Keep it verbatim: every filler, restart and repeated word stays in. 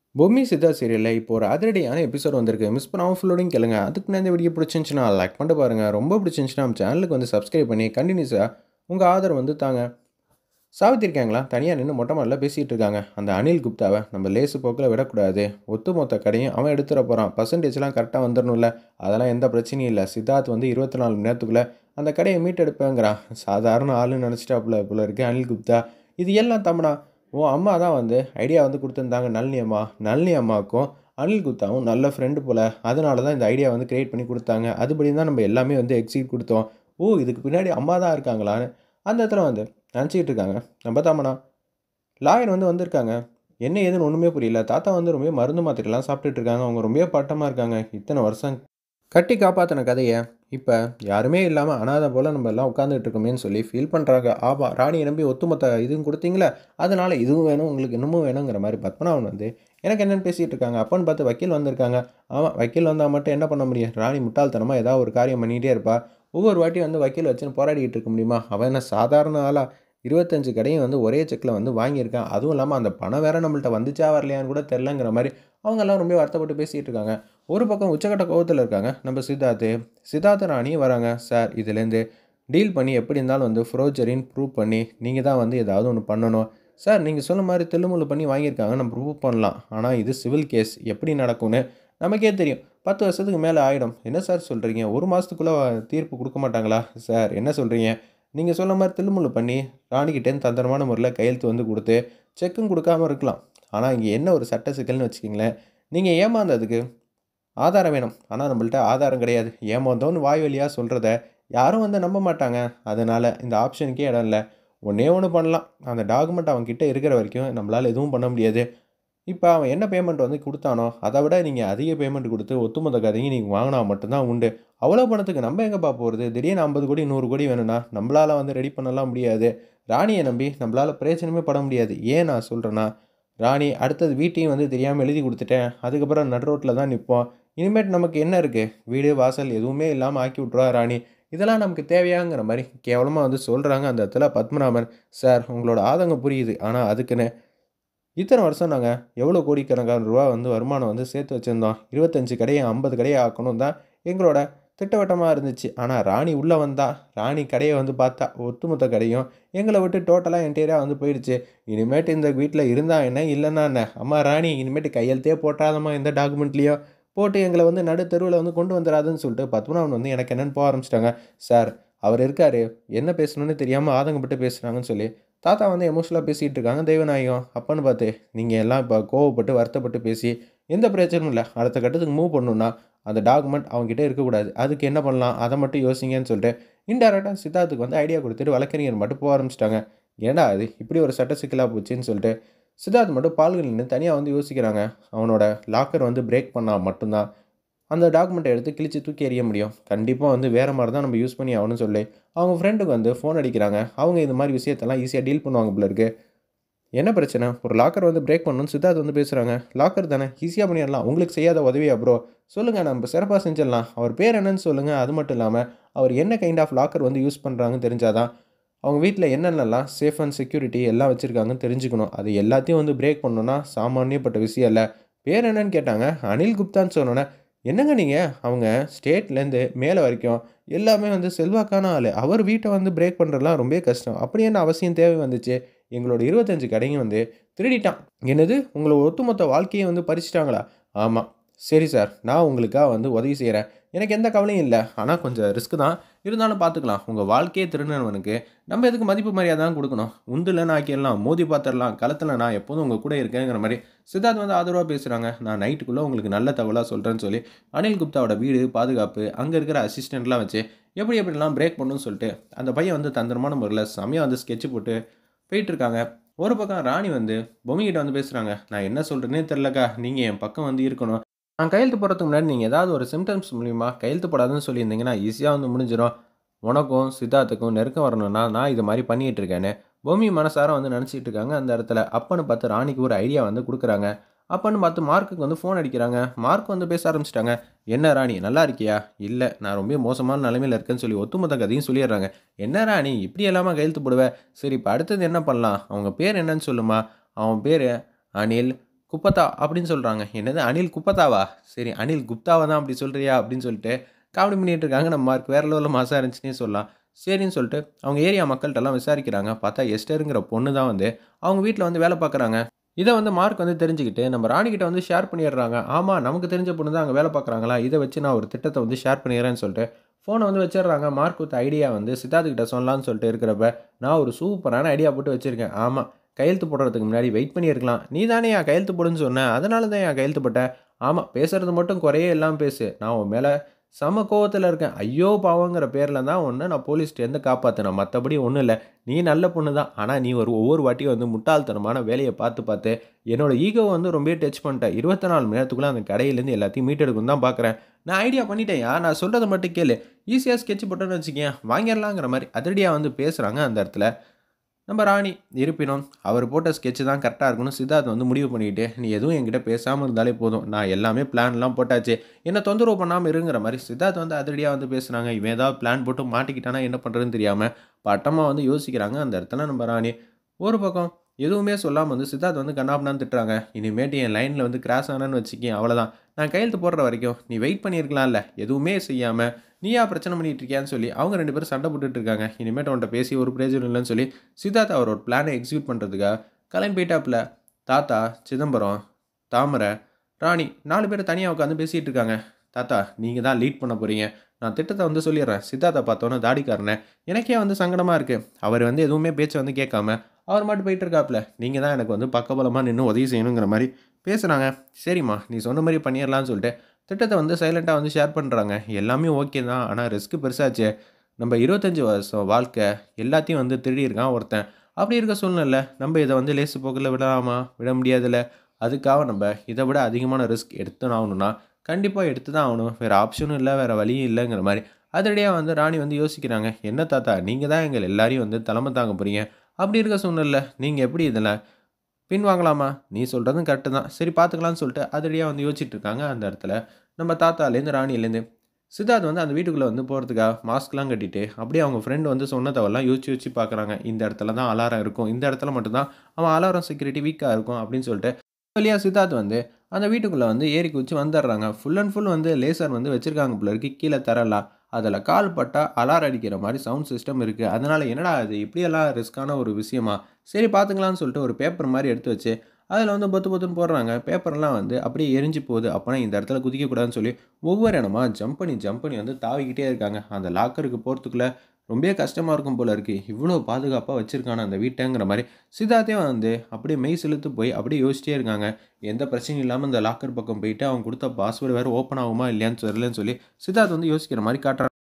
பொம்மி சித்தா சீரியல்ல இப்போ ஒரு அதிரடியான எபிசோட் வந்திருக்கு. மிஸ் பண்ணாம ஃபுல்லோடையும் கேளுங்க. அதுக்கு முன்னாடி இந்த வீடியோ பிடிச்சிருந்துச்சுன்னா லைக் பண்ணிட்டு பாருங்க. ரொம்ப பிடிச்சிருந்துச்சுன்னா நம்ம சேனலுக்கு வந்து சப்ஸ்கிரைப் பண்ணி கண்டினியூஸா உங்க ஆதரவு வந்து தாங்க. சாவித்திரி இருக்காங்களா தனியா நின்று மொட்டை மாடில பேசிட்டு இருக்காங்க. அந்த அனில் குப்தாவை நம்ம லேசு போக்கில் விடக்கூடாது. ஒட்டுமொத்த கடையும் அவன் எடுத்துட போறான். பர்சன்டேஜ்லாம் கரெக்டாக வந்துடணும்ல. அதெல்லாம் எந்த பிரச்சனையும் இல்லை. சித்தார்த் வந்து இருபத்தி நாலு மணி நேரத்துக்குள்ள அந்த கடையை மீட்டெடுப்பேங்கிறான். சாதாரண ஆளுன்னு நினச்சிட்டாப்புல போல இருக்கு அனில் குப்தா. இது எல்லாம் தம்னா உன் அம்மா தான் வந்து ஐடியா வந்து கொடுத்துருந்தாங்க. நளினி அம்மா நளினி அம்மாவுக்கும் அனில் குப்தாவும் நல்ல ஃப்ரெண்டு போல். அதனால தான் இந்த ஐடியா வந்து கிரியேட் பண்ணி கொடுத்தாங்க. அதுபடி தான் நம்ம எல்லாமே வந்து எக்ஸிக்யூட் கொடுத்தோம். ஓ, இதுக்கு பின்னாடி அம்மா தான் இருக்காங்களான்னு அந்த இடத்துல வந்து நினச்சிக்கிட்டு இருக்காங்க. நம்ம தாமனா லாயர் வந்து வந்திருக்காங்க. என்ன ஏதுன்னு ஒன்றுமே புரியல. தாத்தா வந்து ரொம்ப மருந்து மாத்திரைலாம் சாப்பிட்டுட்டு இருக்காங்க. அவங்க ரொம்ப பட்டமாக இருக்காங்க. இத்தனை வருஷம் கட்டி காப்பாற்றின கதையை இப்போ யாருமே இல்லாமல் அனாதை போல் நம்ம எல்லாம் உட்காந்துட்டு இருக்கோமேன்னு சொல்லி ஃபீல் பண்ணுறாங்க. ஆபா, ராணியை நம்பி ஒத்துமொத்த இதுவும் கொடுத்தீங்களே, அதனால் இதுவும் வேணும், உங்களுக்கு இன்னமும் வேணுங்கிற மாதிரி பத்மநாபன் வந்து எனக்கு என்னென்னு பேசிகிட்டு இருக்காங்க. அப்போன்னு பார்த்து வக்கீல் வந்திருக்காங்க. ஆமாம், வக்கீல் வந்தால் மட்டும் என்ன பண்ண முடியும்? ராணி முட்டாள்தனமாக ஏதாவது ஒரு காரியம் பண்ணிகிட்டே இருப்பா. ஒவ்வொரு வாட்டி வந்து வக்கீல் வச்சுன்னு போராடிக்கிட்டு இருக்க முடியுமா? அவன் என்ன சாதாரண ஆளா? இருபத்தஞ்சு கடையும் வந்து ஒரே செக்கில் வந்து வாங்கியிருக்கான். அதுவும் இல்லாமல் அந்த பணம் வேறு நம்மள்ட்ட வந்துச்சா வரலையான்னு கூட தெரிலங்கிற மாதிரி அவங்கெல்லாம் ரொம்ப வருத்தப்பட்டு பேசிகிட்டு இருக்காங்க. ஒரு பக்கம் உச்சக்கட்ட கோவத்தில் இருக்காங்க நம்ம சித்தார்த்து. சித்தார்த்த ராணியும் வராங்க. சார், இதுலேருந்து டீல் பண்ணி எப்படி இருந்தாலும் வந்து ஃப்ரோஜரின்னு ப்ரூவ் பண்ணி நீங்கள் தான் வந்து ஏதாவது ஒன்று பண்ணணும். சார், நீங்கள் சொன்ன மாதிரி தில்லுமுள்ளு பண்ணி வாங்கியிருக்காங்க, நம்ம ப்ரூவ் பண்ணலாம். ஆனால் இது சிவில் கேஸ், எப்படி நடக்கும்னு நமக்கே தெரியும். பத்து வருஷத்துக்கு மேலே ஆகிடும். என்ன சார் சொல்கிறீங்க? ஒரு மாதத்துக்குள்ளே தீர்ப்பு கொடுக்க மாட்டாங்களா? சார், என்ன சொல்கிறீங்க? நீங்கள் சொன்ன மாதிரி தில்லுமுள்ளு பண்ணி ராணிக்கிட்டேருந்து தந்திரமான முறையில் கையெழுத்து வந்து கொடுத்து செக்கும் கொடுக்காமல் இருக்கலாம். ஆனால் இங்கே என்ன ஒரு சட்ட சிக்கல்னு வச்சுக்கிங்களேன். நீங்கள் ஏமாந்ததுக்கு ஆதாரம் வேணும். ஆனால் நம்மள்ட்ட ஆதாரம் கிடையாது. ஏமாந்தோன்னு வாய் வழியாக சொல்கிறத யாரும் வந்து நம்ப மாட்டாங்க. அதனால் இந்த ஆப்ஷனுக்கே இடம் இல்லை. ஒன்றே ஒன்று பண்ணலாம். அந்த டாக்குமெண்ட் அவன்கிட்ட இருக்கிற வரைக்கும் நம்மளால் எதுவும் பண்ண முடியாது. இப்போ அவன் என்ன பேமெண்ட் வந்து கொடுத்தானோ அதை விட நீங்கள் அதிக பேமெண்ட் கொடுத்து ஒத்துமொத்த கதையும் நீங்கள் வாங்கினா மட்டும்தான் உண்டு. அவ்வளோ பணத்துக்கு நம்ம எங்கேப்பா போகிறது? திடீர்னு ஐம்பது கோடி நூறு கோடி வேணும்னா நம்மளால் வந்து ரெடி பண்ணலாம் முடியாது. ராணியை நம்பி நம்மளால் பிரயோஜனமே பட முடியாது. ஏன் நான் சொல்கிறேன்னா, ராணி அடுத்தது வீட்டையும் வந்து தெரியாமல் எழுதி கொடுத்துட்டேன். அதுக்கப்புறம் நடு ரோட்டில் தான் நிற்போம். இனிமேட்டு நமக்கு என்ன இருக்குது? வீடு வாசல் எதுவுமே இல்லாமல் ஆக்கி விட்ருவா ராணி. இதெல்லாம் நமக்கு தேவையாங்கிற மாதிரி கேவலமாக வந்து சொல்கிறாங்க அந்த இடத்துல பத்மநாபன். சார், உங்களோட ஆதங்கம் புரியுது. ஆனால் அதுக்குன்னு இத்தனை வருஷம் நாங்கள் எவ்வளோ கோடிக்கணக்கான ரூபா வந்து வருமானம் வந்து சேர்த்து வச்சுருந்தோம். இருபத்தஞ்சு கடையை ஐம்பது கடையை ஆக்கணும் தான் எங்களோட திட்டவட்டமாக இருந்துச்சு. ஆனால் ராணி உள்ளே வந்தா, ராணி கடையை வந்து பார்த்தா ஒட்டுமொத்த கடையும் எங்களை விட்டு டோட்டலாக என்டையராக வந்து போயிடுச்சு. இனிமேட்டு இந்த வீட்டில் இருந்தா என்ன, இல்லைன்னா என்ன? அம்மா ராணி, இனிமேட்டு கையெழுத்தே போட்டாதம்மா எந்த டாக்குமெண்ட்லேயோ போட்டு எங்களை வந்து நடு தெருவில் வந்து கொண்டு வந்துடாதுன்னு சொல்லிட்டு பத்மநாபன் வந்து எனக்கு என்னென்னு போக ஆரம்பிச்சிட்டாங்க. சார், அவர் இருக்கார், என்ன பேசணுன்னு தெரியாமல் ஆதங்கப்பட்டு பேசுகிறாங்கன்னு சொல்லி தாத்தா வந்து எமோஷனலாக பேசிகிட்டு இருக்காங்க. தெய்வநாயகம் அப்பன்னு பார்த்து, நீங்கள் எல்லாம் இப்போ கோவப்பட்டு வருத்தப்பட்டு பேசி எந்த பிரச்சனையும் இல்லை. அடுத்த கட்டத்துக்கு மூவ் பண்ணணுன்னா அந்த டாக்குமெண்ட் அவங்ககிட்ட இருக்கக்கூடாது. அதுக்கு என்ன பண்ணலாம், அதை மட்டும் யோசிங்கன்னு சொல்லிட்டு இன்டெரக்டாக சித்தார்த்துக்கு வந்து ஐடியா கொடுத்துட்டு வழக்கறிஞர் மட்டும் போக ஆரம்பிச்சிட்டாங்க. ஏன்னா அது இப்படி ஒரு சட்ட சிக்கலாக போச்சுன்னு சொல்லிட்டு சித்தார்த் மட்டும் பால்கள் நின்று தனியாக வந்து யோசிக்கிறாங்க. அவனோட லாக்கர் வந்து பிரேக் பண்ணால் மட்டும்தான் அந்த டாக்குமெண்ட்டை எடுத்து கிழிச்சு தூக்கி எறிய முடியும். கண்டிப்பாக வந்து வேறு மாதிரி தான் நம்ம யூஸ் பண்ணி ஆகணும்னு சொல்லி அவங்க ஃப்ரெண்டுக்கு வந்து ஃபோன் அடிக்கிறாங்க. அவங்க இந்த மாதிரி விஷயத்தெல்லாம் ஈஸியாக டீல் பண்ணுவாங்க போல இருக்குது. என்ன பிரச்சனை? ஒரு லாக்கர் வந்து பிரேக் பண்ணணும்னு சித்தார்த் வந்து பேசுகிறாங்க. லாக்கர் தானே, ஈஸியாக பண்ணிடலாம். உங்களுக்கு செய்யாத உதவியா ப்ரோ? சொல்லுங்கள், நம்ம சிறப்பாக செஞ்சிடலாம். அவர் பேர் என்னன்னு சொல்லுங்கள். அது மட்டும் இல்லாமல் அவர் என்ன கைண்ட் ஆஃப் லாக்கர் வந்து யூஸ் பண்ணுறாங்கன்னு தெரிஞ்சாதான் அவங்க வீட்டில் என்னென்னலாம் சேஃப் அண்ட் செக்யூரிட்டி எல்லாம் வச்சுருக்காங்கன்னு தெரிஞ்சுக்கணும். அது எல்லாத்தையும் வந்து பிரேக் பண்ணணுன்னா சாமானியப்பட்ட விஷயம் இல்லை. பேர் என்னன்னு கேட்டாங்க. அனில் குப்தான்னு சொன்னோன்னே, என்னங்க நீங்கள், அவங்க ஸ்டேட்லேருந்து மேலே வரைக்கும் எல்லாமே வந்து செல்வாக்கான ஆள். அவர் வீட்டை வந்து பிரேக் பண்ணுறதுலாம் ரொம்ப கஷ்டம். அப்படி என்ன அவசியம் தேவை வந்துச்சு? எங்களோட இருபத்தஞ்சு கடையும் வந்து திருடிட்டான். என்னது, உங்களை ஒட்டுமொத்த வாழ்க்கையை வந்து பறிச்சிட்டாங்களா? ஆமாம். சரி சார், நான் உங்களுக்காக வந்து உதவி செய்கிறேன். எனக்கு எந்த கவலையும் இல்லை. ஆனால் கொஞ்சம் ரிஸ்க் தான், இருந்தாலும் பார்த்துக்கலாம். உங்கள் வாழ்க்கையே திருடினவனுக்கு நம்ம எதுக்கு மதிப்பு மரியாதை தான் கொடுக்கணும்? உந்தில் நான் ஆக்கிடலாம், மோதி பார்த்துடலாம், களத்தில் நான் எப்போதும் உங்கள் கூட இருக்கேங்கிற மாதிரி சித்தார்த் வந்து ஆதரவாக பேசுகிறாங்க. நான் நைட்டுக்குள்ளே உங்களுக்கு நல்ல தகவலாக சொல்கிறேன்னு சொல்லி அனில் குப்தாவோட வீடு பாதுகாப்பு அங்கே இருக்கிற அசிஸ்டண்ட்லாம் வச்சு எப்படி எப்படிலாம் பிரேக் பண்ணணும்னு சொல்லிட்டு அந்த பையன் வந்து தந்திரமான முறையில் செம்மையாக வந்து ஸ்கெட்ச் போட்டு போயிட்டுருக்காங்க. ஒரு பக்கம் ராணி வந்து பொம்மிக்கிட்ட வந்து பேசுகிறாங்க. நான் என்ன சொல்கிறேன்னே தெரிலக்கா, நீங்கள் என் பக்கம் வந்து இருக்கணும். நான் கையெழுத்து போடுறதுக்கு முன்னாடி நீங்கள் ஏதாவது ஒரு சிம்டம்ஸ் மூலிமா கையெழுத்து போடாதுன்னு சொல்லியிருந்தீங்கன்னா ஈஸியாக வந்து முடிஞ்சிடும். உனக்கும் சித்தார்த்துக்கும் நெருக்கம் வரணும்னா நான் இது மாதிரி பண்ணிகிட்டு இருக்கேன்னு பொம்மி மனசார வந்து நினச்சிட்டு இருக்காங்க அந்த இடத்துல. அப்பன்னு பார்த்து ராணிக்கு ஒரு ஐடியா வந்து கொடுக்குறாங்க. அப்பன்னு பார்த்து மார்க்குக்கு வந்து ஃபோன் அடிக்கிறாங்க. மார்க் வந்து பேச ஆரம்பிச்சிட்டாங்க. என்ன ராணி, நல்லா இருக்கியா? இல்லை, நான் ரொம்ப மோசமான நிலைமையில் இருக்கேன்னு சொல்லி ஒத்துமொத்த கதையும் சொல்லிடுறாங்க. என்ன ராணி, இப்படி எல்லாமா கையெழுத்து போடுவேன்? சரி, இப்போ அடுத்தது என்ன பண்ணலாம்? அவங்க பேர் என்னன்னு சொல்லுமா? அவன் பேர் அனில் குப்பத்தா அப்படின்னு சொல்கிறாங்க. என்னது அனில் குப்பத்தாவா? சரி அனில் குப்தாவா தான் அப்படி சொல்கிறியா அப்படின்னு சொல்லிட்டு காமெடி பண்ணிகிட்டு இருக்காங்க. நம்ம மார்க் வேறு லெவலில் மாசா இருந்துச்சுன்னே சொல்லலாம். சரின்னு சொல்லிட்டு அவங்க ஏரியா மக்கள்கிட்டலாம் விசாரிக்கிறாங்க. பார்த்தா எஸ்டருங்கிற பொண்ணு தான் வந்து அவங்க வீட்டில் வந்து வேலை பார்க்குறாங்க. இதை வந்து மார்க் வந்து தெரிஞ்சுக்கிட்டு நம்ம ராணிகிட்ட வந்து ஷேர் பண்ணிடுறாங்க. ஆமாம் நமக்கு தெரிஞ்ச பொண்ணு தான் அங்கே வேலை பார்க்குறாங்களா, இதை வச்சு நான் ஒரு திட்டத்தை வந்து ஷேர் பண்ணிடுறேன்னு சொல்லிட்டு ஃபோனை வந்து வச்சிடுறாங்க. மார்க் வித் ஐடியா வந்து சித்தார்த் கிட்ட சொல்லலாம்னு சொல்லிட்டு இருக்கிறப்ப நான் ஒரு சூப்பரான ஐடியா போட்டு வச்சுருக்கேன். ஆமாம் கையெழுத்து போடுறதுக்கு முன்னாடி வெயிட் பண்ணியிருக்கலாம். நீ தானே என் கையெழுத்து போடுன்னு சொன்ன, அதனால தான் என் கையெழுத்து போட்டேன். ஆமாம் பேசுறது மட்டும் குறையே இல்லாமல் பேசு. நான் உன் மேலே செம கோவத்தில் இருக்கேன். ஐயோ பாவங்கிற பேரில் தான் உன்னை நான் போலீஸ்ட்டேருந்து காப்பாற்றினேன். மற்றபடி ஒன்றும் இல்லை. நீ நல்ல பொண்ணு தான். ஆனால் நீ ஒரு ஒவ்வொரு வாட்டியும் வந்து முட்டாள்தனமான வேலையை பார்த்து பார்த்து என்னோட ஈகோவை வந்து ரொம்பவே டச் பண்ணிட்டேன். இருபத்தி நாலு மணி நேரத்துக்குள்ளே அந்த கடையிலேருந்து எல்லாத்தையும் மீட்டெடுக்கணும் தான் பார்க்குறேன். நான் ஐடியா பண்ணிட்டேன்யா, நான் சொல்கிறத மட்டும் கேளு. ஈஸியாக ஸ்கெட்ச் போட்டோன்னு வச்சுக்கேன் வாங்கிடலாங்கிற மாதிரி அதிரடியாக வந்து பேசுகிறாங்க அந்த இடத்துல நம்ம ராணி. இருப்பினும் அவர் போட்ட ஸ்கெட்ச் தான் கரெக்டாக இருக்குன்னு சித்தார்த் வந்து முடிவு பண்ணிக்கிட்டு, நீ எதுவும் என்கிட்ட பேசாமல் இருந்தாலே போதும், நான் எல்லாமே பிளான்லாம் போட்டாச்சு, என்ன தொந்தரவு பண்ணாமல் இருங்கிற மாதிரி சித்தார்த் வந்து அதிரடியாக வந்து பேசுகிறாங்க. இவன் ஏதாவது பிளான் போட்டு மாட்டிக்கிட்டானா என்ன பண்ணுறதுன்னு தெரியாமல் பட்டமாக வந்து யோசிக்கிறாங்க அந்த இடத்துல நம்ம ராணி. ஒரு பக்கம் எதுவுமே சொல்லாமல் வந்து சித்தார்த் வந்து கண்ணாபின்னான்னு திட்டுறாங்க. இனிமேட்டு என் லைனில் வந்து கிராஸ் ஆனான்னு வச்சுக்கேன் அவ்வளோதான், நான் கையெழுத்து போடுற வரைக்கும் நீ வெயிட் பண்ணியிருக்கலாம்ல, எதுவுமே செய்யாமல் நீயா பிரச்சனை பண்ணிட்டு இருக்கியான்னு சொல்லி அவங்க ரெண்டு பேரும் சண்டை போட்டுட்டு இருக்காங்க. இனிமேட்டு அவன்கிட்ட பேசி ஒரு பிரயோஜனம் இல்லைன்னு சொல்லி சித்தார்த் அவரோட பிளானை எக்ஸிக்யூட் பண்ணுறதுக்காக கிளம்பி போயிட்டாப்புல. தாத்தா, சிதம்பரம், தாமரை, ராணி நாலு பேர் தனியாக உட்காந்து பேசிகிட்டு இருக்காங்க. தாத்தா நீங்கள் தான் லீட் பண்ண போகிறீங்க, நான் திட்டத்தை வந்து சொல்லிடுறேன். சித்தார்த்தை பார்த்தோன்னே தாடிக்காரனை எனக்கே வந்து சங்கடமாக இருக்குது. அவர் வந்து எதுவுமே பேச்சை வந்து கேட்காம அவர் மட்டும் போயிட்டு இருக்காப்புல. நீங்கள் தான் எனக்கு வந்து பக்கபலமாக நின்று உதவி செய்யணுங்கிற மாதிரி பேசுகிறாங்க. சரிம்மா நீ சொன்ன மாதிரி பண்ணிடலான்னு சொல்லிட்டு திட்டத்தை வந்து சைலண்ட்டாக வந்து ஷேர் பண்ணுறாங்க. எல்லாமே ஓகே தான், ஆனால் ரிஸ்க்கு பெருசாச்சு. நம்ம இருபத்தஞ்சி வருஷம் வாழ்க்கை எல்லாத்தையும் வந்து திருடியிருக்கான் ஒருத்தன். அப்படி இருக்க சூழ்நிலை நம்ம இதை வந்து லேசு போக்கில் விடலாமா? விட முடியாதுல்ல. அதுக்காக நம்ம இதை விட அதிகமான ரிஸ்க் எடுத்துன்னு ஆகணும்னா கண்டிப்பாக எடுத்து தான் ஆகணும். வேறு ஆப்ஷனும் இல்லை, வேறு வழியும் இல்லைங்கிற மாதிரி அதிரடியாக வந்து ராணி வந்து யோசிக்கிறாங்க. என்ன தாத்தா நீங்கள் தான் எங்கள் எல்லாரையும் வந்து தலைமை தாங்க போகிறீங்க. அப்படி இருக்க சூழ்நிலை நீங்கள் எப்படி இதில் பின்வாங்கலாமா? நீ சொல்கிறதும் கரெக்டு தான், சரி பார்த்துக்கலான்னு சொல்லிட்டு அதிரடியாக வந்து யோசிச்சுட்டு இருக்காங்க அந்த இடத்துல நம்ம தாத்தாலேருந்து ராணிலேருந்து. சித்தார்த் வந்து அந்த வீட்டுக்குள்ளே வந்து போகிறதுக்காக மாஸ்க்லாம் கட்டிட்டு அப்படியே அவங்க ஃப்ரெண்டு வந்து சொன்னதவெல்லாம் யோசிச்சு யோசிச்சு பார்க்குறாங்க. இந்த இடத்துல தான் அலாரம் இருக்கும், இந்த இடத்துல மட்டும்தான் அவன் அலாரம் செக்யூரிட்டி வீக்காக இருக்கும் அப்படின்னு சொல்லிட்டு வழியாக சித்தார்த் வந்து அந்த வீட்டுக்குள்ளே வந்து ஏறி குச்சி வந்துடுறாங்க. ஃபுல் அண்ட் ஃபுல் வந்து லேசர் வந்து வச்சுருக்காங்க போல இருக்கு கீழே தரலாம். அதில் கால் பட்டால் அலாரம் அடிக்கிற மாதிரி சவுண்ட் சிஸ்டம் இருக்குது. அதனால் என்னடா அது இப்படியெல்லாம் ரிஸ்க்கான ஒரு விஷயமா, சரி பார்த்துக்கலான்னு சொல்லிட்டு ஒரு பேப்பர் மாதிரி எடுத்து வச்சு அதில் வந்து பொத்து பொத்துன்னு போடுறாங்க. பேப்பர்லாம் வந்து அப்படியே எரிஞ்சு போகுது. அப்போனா இந்த இடத்துல குதிக்கக்கூடாதுன்னு சொல்லி ஒவ்வொரு இடமா ஜம்ப் பண்ணி ஜம்ப் பண்ணி வந்து தாவிக்கிட்டே இருக்காங்க. அந்த லாக்கருக்கு போகிறதுக்குள்ளே ரொம்பவே கஷ்டமாக இருக்கும் போல இருக்குது. இவ்வளோ பாதுகாப்பாக வச்சுருக்கான அந்த வீட்டைங்கிற மாதிரி சித்தார்த்தே வந்து அப்படியே மெய் செலுத்து போய் அப்படியே யோசிச்சிட்டே இருக்காங்க. எந்த பிரச்சனையும் இல்லாமல் இந்த லாக்கர் பக்கம் போயிட்டு அவங்க கொடுத்த பாஸ்வேர்டு வேறு ஓப்பன் ஆகுமா இல்லையான்னு தெரியலன்னு சொல்லி சித்தார்த் வந்து யோசிக்கிற மாதிரி காட்டுறாங்க.